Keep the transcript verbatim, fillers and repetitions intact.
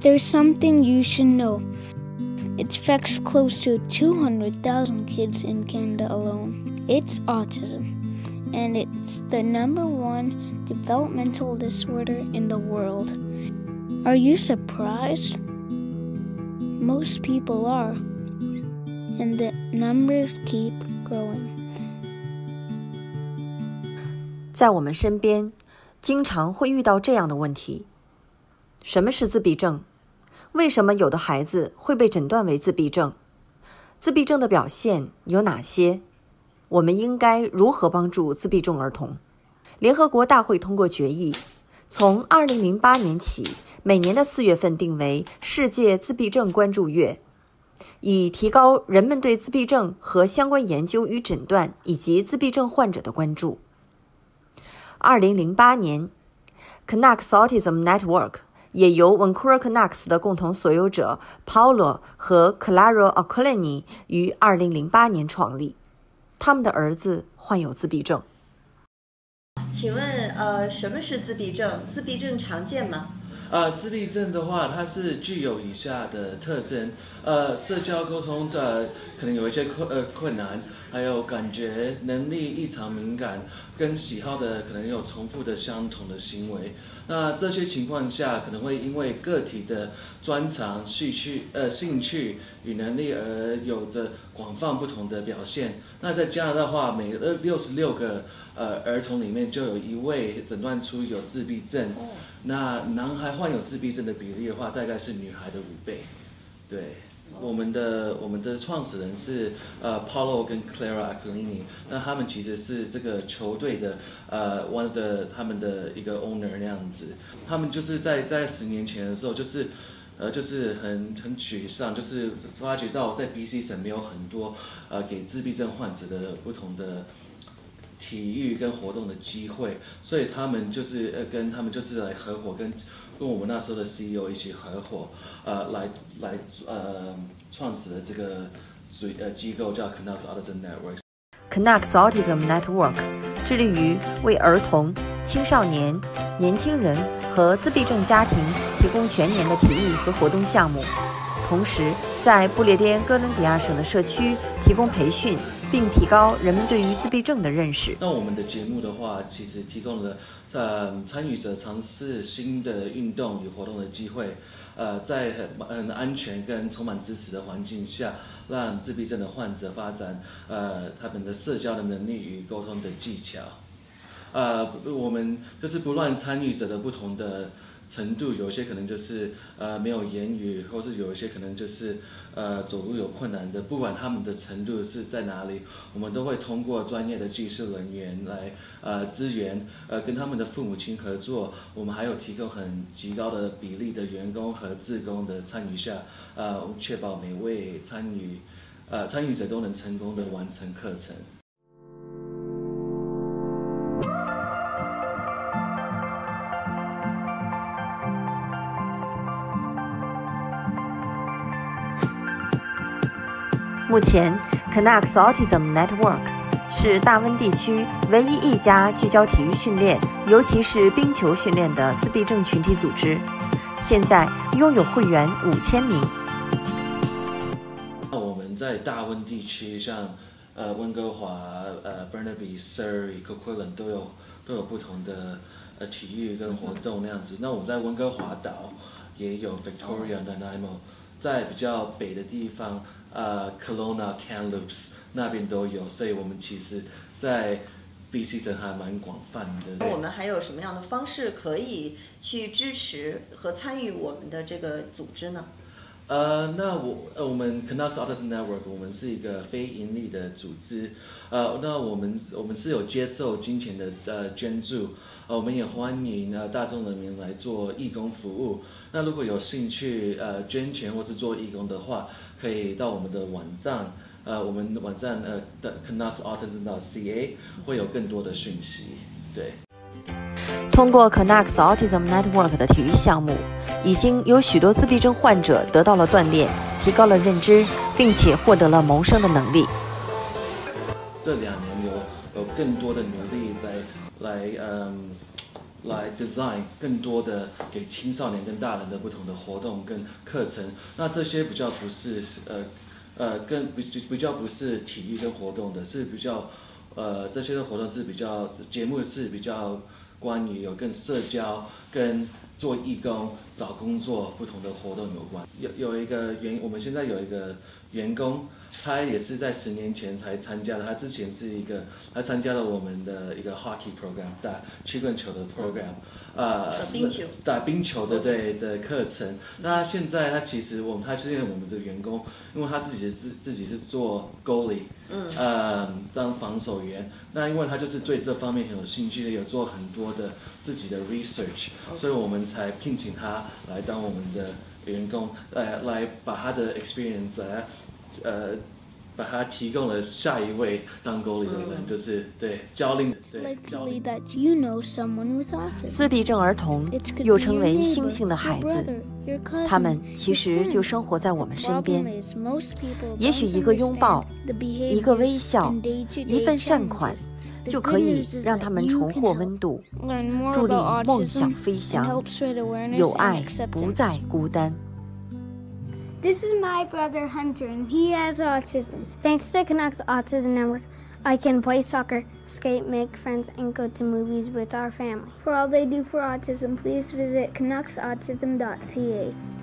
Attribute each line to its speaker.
Speaker 1: There's something you should know. It affects close to two hundred thousand kids in Canada alone. It's autism, and it's the number one developmental disorder in the world. Are you surprised? Most people are, and the numbers keep growing.
Speaker 2: 在我们身边，经常会遇到这样的问题：什么是自闭症？为什么有的孩子会被诊断为自闭症？自闭症的表现有哪些？我们应该如何帮助自闭症儿童？联合国大会通过决议，从二零零八年起，每年的四月份定为世界自闭症关注月，以提高人们对自闭症和相关研究与诊断以及自闭症患者的关注。二零零八年 Canucks Autism Network 也由 Vancouver Canucks 的共同所有者 Paulo 和 Clara Occolini 于二零零八年创立，他们的儿子患有自闭症。
Speaker 3: 请问呃，什么是自闭症？自闭症常见吗？
Speaker 4: 呃，自闭症的话，它是具有以下的特征：呃，社交沟通的可能有一些困呃困难，还有感觉能力异常敏感，跟喜好的可能有重复的相同的行为。那这些情况下，可能会因为个体的专长、兴趣、呃兴趣与能力而有着广泛不同的表现。那在加拿大的话，每六十六个呃儿童里面就有一位诊断出有自闭症。那男孩患有自闭症的比例的话，大概是女孩的五倍。对，我们的我们的创始人是呃 Paulo 跟 Clara Occolini， 那他们其实是这个球队的呃 one of the 他们的一个 owner 那样子。他们就是在在十年前的时候，就是呃就是很很沮丧，就是发觉到在 B C 省没有很多呃给自闭症患者的不同的体育跟活动的机会，所以他们就是呃跟他们就是来合伙跟跟我们那时候的 C E O 一起合伙，呃来来呃创始了这个呃机构叫 Canucks Autism Network。Canucks
Speaker 2: Autism Network 致力于为儿童、青少年、年轻人和自闭症家庭提供全年的体育和活动项目，同时在不列颠哥伦比亚省的社区提供培训，并提高人们对于自闭症的认识。
Speaker 4: 那我们的节目的话，其实提供了呃参与者尝试新的运动与活动的机会，呃，在很很安全跟充满支持的环境下，让自闭症的患者发展呃他们的社交的能力与沟通的技巧。呃，我们就是不论参与者的不同的程度，有些可能就是呃没有言语，或是有一些可能就是呃走路有困难的，不管他们的程度是在哪里，我们都会通过专业的技术人员来呃支援，呃跟他们的父母亲合作。我们还有提供很极高的比例的员工和志工的参与下，呃确保每位参与呃参与者都能成功的完成课程。
Speaker 2: 目前 Canucks Autism Network 是大温地区唯一一家聚焦体育训练，尤其是冰球训练的自闭症群体组织，现在拥有会员五千名。
Speaker 4: 我们在大温地区，像呃温哥华、呃 Burnaby、Surrey、Coquitlam 都有都有不同的呃体育跟活动那样子。那我在温哥华岛也有 Victoria、Nanaimo， 在比较北的地方。呃 ，Kelowna、Kamloops 那边都有，所以我们其实，在 B C 省还蛮广泛的。
Speaker 3: 我们还有什么样的方式可以去支持和参与我们的这个组织呢？
Speaker 4: 呃，那我呃我们 Canucks Autism Network 我们是一个非盈利的组织，呃，那我们我们是有接受金钱的呃捐助，呃，我们也欢迎呃大众人民来做义工服务。那如果有兴趣呃捐钱或是做义工的话，可以到我们的网站，呃，我们网站呃的 canucks autism dot c a 会有更多的讯息。对。
Speaker 2: 通过 Canucks Autism Network 的体育项目，已经有许多自闭症患者得到了锻炼，提高了认知，并且获得了谋生的能力。
Speaker 4: 这两年有有更多的努力在来嗯来 design 更多的给青少年跟大人的不同的活动跟课程。那这些比较不是呃呃跟比比较不是体育跟活动的，是比较呃这些的活动是比较节目是比较关于有跟社交跟做义工、找工作不同的活动有关。有有一个员，我们现在有一个员工，他也是在十年前才参加的。他之前是一个，他参加了我们的一个 hockey program， 打曲棍球的 program， 呃，
Speaker 3: 冰球，
Speaker 4: 打冰球的对的课程。那现在他其实我们，他是我们的员工，因为他自己自自己是做 goalie， 嗯，呃，当防守员。那因为他就是对这方面很有兴趣的，有做很多的自己的 research， 所以我们才聘请他来当我们的员工，呃，来把他的 experience 来，呃，把他提供了下一位当 goalie 的人，嗯、就是对教练。对，教练。
Speaker 2: 自闭症儿童又称为星星的孩子，他们其实就生活在我们身边。也许一个拥抱，一个微笑，一份善款，就可以让他们重获温度，助力梦想飞翔，有爱不再孤单。
Speaker 5: This is my brother Hunter, and he has autism. Thanks to Canucks Autism Network, I can play soccer, skate, make friends, and go to movies with our family. For all they do for autism, please visit canucks autism dot c a.